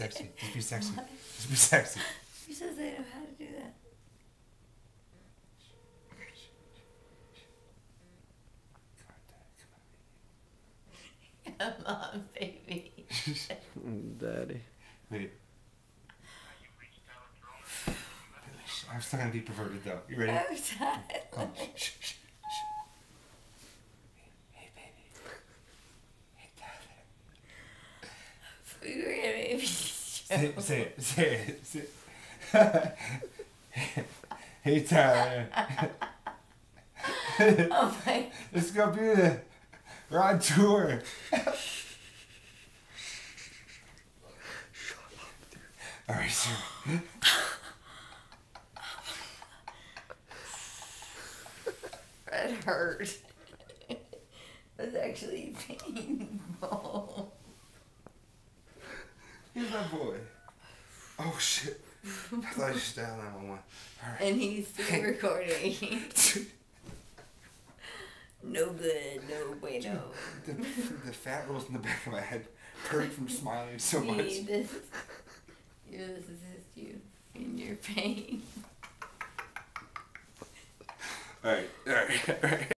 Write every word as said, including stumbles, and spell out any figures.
Sexy. Just be sexy. Just be sexy. Who says they know how to do that? Come on, baby. Daddy. Wait. I'm still gonna be perverted though. You ready? I'm tired. Come on. Shh, shh, shh. Hey, baby. Hey, darling. We were gonna maybe Say it, say it, say it, say it. Hey, Tyler. Oh my. Let's go do the we're on tour. All right, sir. That hurt. It was actually painful. Here's my boy. Oh shit. I thought I just dialed nine one one. All right. And he's still recording. No good, no bueno. The, the fat rolls in the back of my head hurt from smiling so We much. need this. This assist you in your pain. All right, all right, all right.